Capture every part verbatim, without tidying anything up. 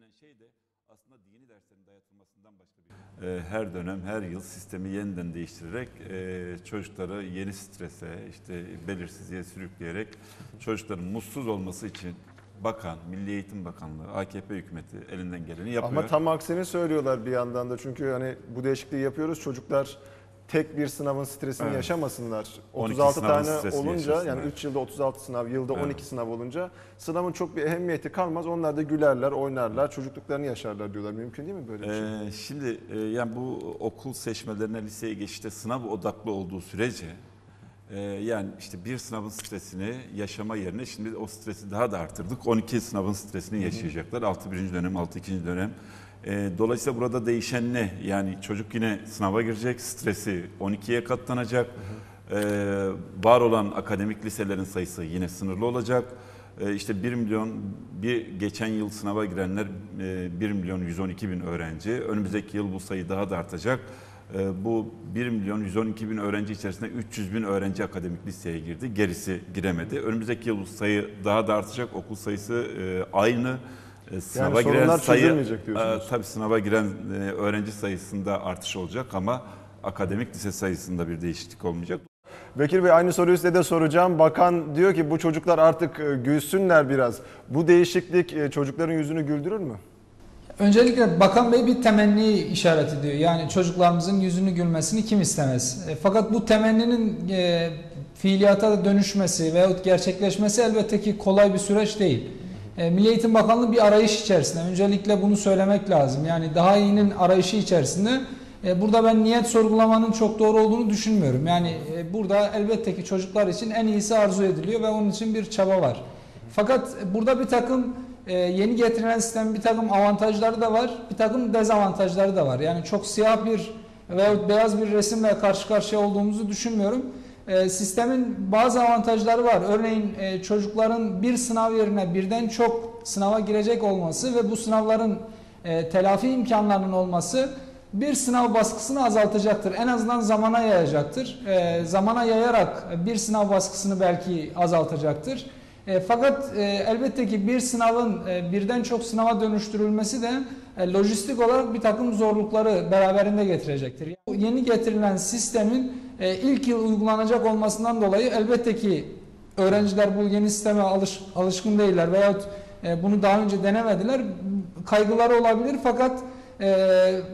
denilen şey de aslında dini derslerin dayatılmasından başka bir şey. Her dönem, her yıl sistemi yeniden değiştirerek çocukları yeni strese, işte belirsizliğe sürükleyerek çocukların mutsuz olması için bakan, Milli Eğitim Bakanlığı, A K P hükümeti elinden geleni yapıyor. Ama tam aksini söylüyorlar bir yandan da. Çünkü hani bu değişikliği yapıyoruz. Çocuklar tek bir sınavın stresini evet. yaşamasınlar. otuz altı tane olunca, yani üç yılda otuz altı sınav, yılda evet. on iki sınav olunca sınavın çok bir ehemmiyeti kalmaz. Onlar da gülerler, oynarlar, çocukluklarını yaşarlar diyorlar. Mümkün değil mi böyle bir şey? Ee, şimdi e, yani bu okul seçmelerine, liseye geçişte sınav odaklı olduğu sürece e, yani işte bir sınavın stresini yaşama yerine şimdi o stresi daha da arttırdık. on iki sınavın stresini yaşayacaklar. altı birinci dönem, altı ikinci dönem. Dolayısıyla burada değişen ne? Yani çocuk yine sınava girecek, stresi on ikiye katlanacak. Hı hı. Ee, var olan akademik liselerin sayısı yine sınırlı olacak. Ee, işte bir milyon, bir geçen yıl sınava girenler bir milyon yüz on iki bin öğrenci. Önümüzdeki yıl bu sayı daha da artacak. Ee, bu bir milyon yüz on iki bin öğrenci içerisinde üç yüz bin öğrenci akademik liseye girdi. Gerisi giremedi. Önümüzdeki yıl bu sayı daha da artacak. Okul sayısı e, aynı. Sınava yani giren sayı, e, tabii sınava giren e, öğrenci sayısında artış olacak ama akademik lise sayısında bir değişiklik olmayacak. Vekil Bey, aynı soruyu size de soracağım. Bakan diyor ki bu çocuklar artık gülsünler biraz. Bu değişiklik çocukların yüzünü güldürür mü? Öncelikle Bakan Bey bir temenni işaret ediyor. Yani çocuklarımızın yüzünü gülmesini kim istemez? E, fakat bu temenninin e, fiiliyata dönüşmesi veyahut gerçekleşmesi elbette ki kolay bir süreç değil. Milli Eğitim Bakanlığı bir arayış içerisinde. Öncelikle bunu söylemek lazım. Yani daha iyinin arayışı içerisinde. Burada ben niyet sorgulamanın çok doğru olduğunu düşünmüyorum. Yani burada elbette ki çocuklar için en iyisi arzu ediliyor ve onun için bir çaba var. Fakat burada bir takım yeni getirilen sistemin bir takım avantajları da var, bir takım dezavantajları da var. Yani çok siyah bir veyahut beyaz bir resimle karşı karşıya olduğumuzu düşünmüyorum. E, sistemin bazı avantajları var. Örneğin e, çocukların bir sınav yerine birden çok sınava girecek olması ve bu sınavların e, telafi imkanlarının olması bir sınav baskısını azaltacaktır. En azından zamana yayacaktır. E, zamana yayarak bir sınav baskısını belki azaltacaktır. E, fakat e, elbette ki bir sınavın e, birden çok sınava dönüştürülmesi de e, lojistik olarak bir takım zorlukları beraberinde getirecektir. Yani yeni getirilen sistemin e, ilk yıl uygulanacak olmasından dolayı elbette ki öğrenciler bu yeni sisteme alış, alışkın değiller veyahut e, bunu daha önce denemediler. Kaygıları olabilir fakat e,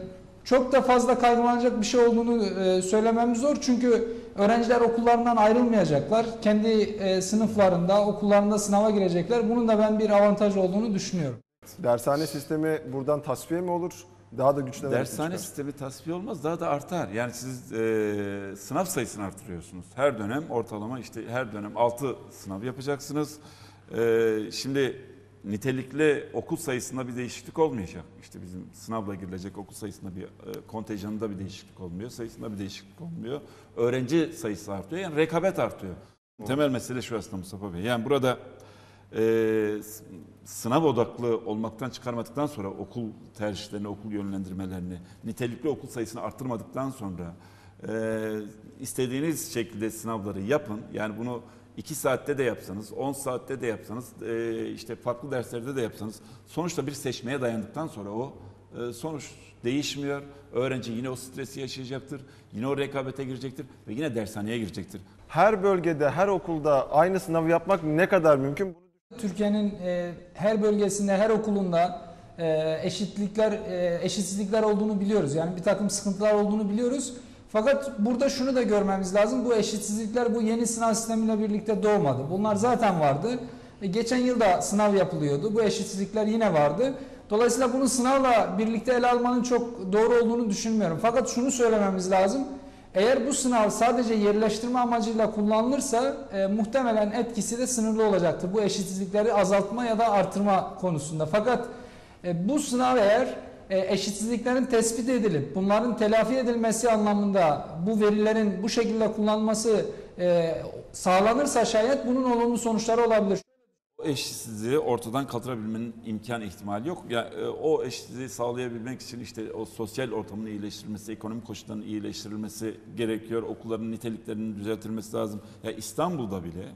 çok da fazla kaygılanacak bir şey olduğunu e, söylememiz zor. Çünkü öğrenciler okullarından ayrılmayacaklar. Kendi e, sınıflarında, okullarında sınava girecekler. Bunun da ben bir avantaj olduğunu düşünüyorum. Dershane sistemi buradan tasfiye mi olur? Daha da güçlenir. Dershane sistemi tasfiye olmaz, daha da artar. Yani siz e, sınav sayısını artırıyorsunuz. Her dönem ortalama işte her dönem altı sınav yapacaksınız. E, şimdi nitelikli okul sayısında bir değişiklik olmayacak. İşte bizim sınavla girilecek okul sayısında bir e, kontenjanında bir değişiklik olmuyor, sayısında bir değişiklik olmuyor. Öğrenci sayısı artıyor, yani rekabet artıyor. O. Temel mesele şu aslında Mustafa Bey. Yani burada e, sınav odaklı olmaktan çıkarmadıktan sonra okul tercihlerini, okul yönlendirmelerini, nitelikli okul sayısını arttırmadıktan sonra e, istediğiniz şekilde sınavları yapın. Yani bunu iki saatte de yapsanız, on saatte de yapsanız, e, işte farklı derslerde de yapsanız sonuçta bir seçmeye dayandıktan sonra o e, sonuç değişmiyor. Öğrenci yine o stresi yaşayacaktır, yine o rekabete girecektir ve yine dershaneye girecektir. Her bölgede, her okulda aynı sınavı yapmak ne kadar mümkün? Türkiye'nin e, her bölgesinde, her okulunda e, eşitlikler, e, eşitsizlikler olduğunu biliyoruz. Yani bir takım sıkıntılar olduğunu biliyoruz. Fakat burada şunu da görmemiz lazım. Bu eşitsizlikler bu yeni sınav sistemiyle birlikte doğmadı. Bunlar zaten vardı. E, geçen yıl da sınav yapılıyordu. Bu eşitsizlikler yine vardı. Dolayısıyla bunu sınavla birlikte ele almanın çok doğru olduğunu düşünmüyorum. Fakat şunu söylememiz lazım. Eğer bu sınav sadece yerleştirme amacıyla kullanılırsa e, muhtemelen etkisi de sınırlı olacaktır. Bu eşitsizlikleri azaltma ya da artırma konusunda. Fakat e, bu sınav eğer e, eşitsizliklerin tespit edilip bunların telafi edilmesi anlamında bu verilerin bu şekilde kullanılması e, sağlanırsa şayet bunun olumlu sonuçları olabilir. O eşitsizliği ortadan kaldırabilmenin imkan ihtimali yok. Yani o eşitsizliği sağlayabilmek için işte o sosyal ortamın iyileştirilmesi, ekonomik koşulların iyileştirilmesi gerekiyor. Okulların niteliklerinin düzeltilmesi lazım. Ya İstanbul'da bile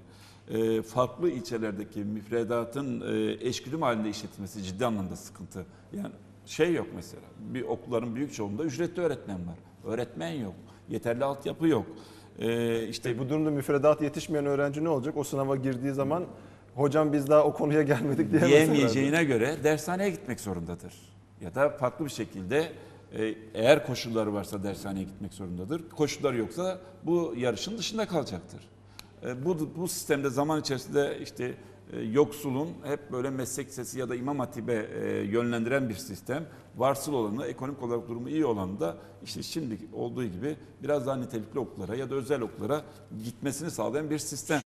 e, farklı ilçelerdeki müfredatın e, eşgüdüm halinde işletilmesi ciddi anlamda sıkıntı. Yani şey yok mesela, bir okulların büyük çoğunda ücretli öğretmen var. Öğretmen yok, yeterli altyapı yok. E, işte E bu durumda müfredat yetişmeyen öğrenci ne olacak? O sınava girdiği zaman hocam biz daha o konuya gelmedik diyemez herhalde. diyemeyeceğine göre dershaneye gitmek zorundadır. Ya da farklı bir şekilde e, eğer koşulları varsa dershaneye gitmek zorundadır. Koşulları yoksa bu yarışın dışında kalacaktır. E, bu bu sistemde zaman içerisinde işte e, yoksulun hep böyle meslek lisesi ya da imam hatibe e, yönlendiren bir sistem. Varsıl olanı, ekonomik olarak durumu iyi olanı da işte şimdi olduğu gibi biraz daha nitelikli okullara ya da özel okullara gitmesini sağlayan bir sistem.